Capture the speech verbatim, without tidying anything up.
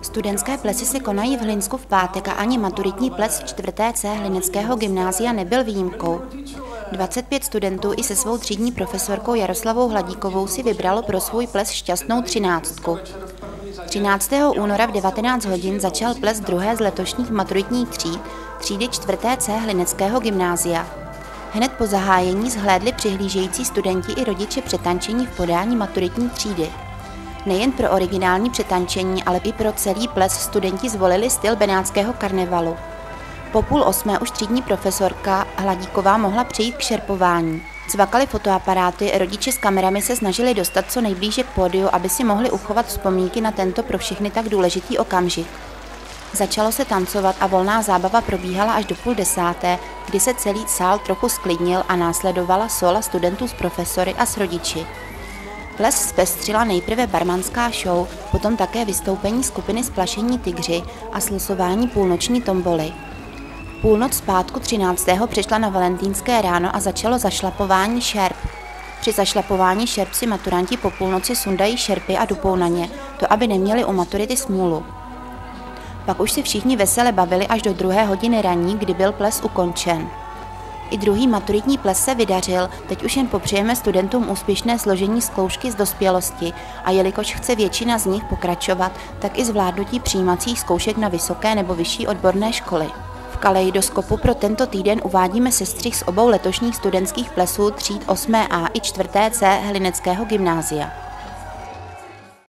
Studentské plesy se konají v Hlinsku v pátek a ani maturitní ples čtvrté C Hlineckého gymnázia nebyl výjimkou. dvacet pět studentů i se svou třídní profesorkou Jaroslavou Hladíkovou si vybralo pro svůj ples šťastnou třináctku. třináctého února v devatenáct hodin začal ples druhé z letošních maturitních tříd, třídy čtvrté C Hlineckého gymnázia. Hned po zahájení zhlédli přihlížející studenti i rodiče přetančení v podání maturitní třídy. Nejen pro originální přetančení, ale i pro celý ples studenti zvolili styl benátského karnevalu. Po půl osmé už třídní profesorka Hladíková mohla přejít k šerpování. Cvakali fotoaparáty, rodiče s kamerami se snažili dostat co nejblíže k pódiu, aby si mohli uchovat vzpomínky na tento pro všechny tak důležitý okamžik. Začalo se tancovat a volná zábava probíhala až do půl desáté, kdy se celý sál trochu sklidnil a následovala sola studentů s profesory a s rodiči. Ples zpestřila nejprve barmanská show, potom také vystoupení skupiny Splašení tygři a slosování půlnoční tomboly. Půlnoc zpátku třináctého přešla na valentýnské ráno a začalo zašlapování šerp. Při zašlapování šerp si maturanti po půlnoci sundají šerpy a dupou na ně, to aby neměli u maturity smůlu. Pak už si všichni vesele bavili až do druhé hodiny ranní, kdy byl ples ukončen. I druhý maturitní ples se vydařil, teď už jen popřejeme studentům úspěšné složení zkoušky z dospělosti a jelikož chce většina z nich pokračovat, tak i zvládnutí přijímacích zkoušek na vysoké nebo vyšší odborné školy. V kaleidoskopu pro tento týden uvádíme sestřih z obou letošních studentských plesů tříd osmé A i čtvrté C Hlineckého gymnázia.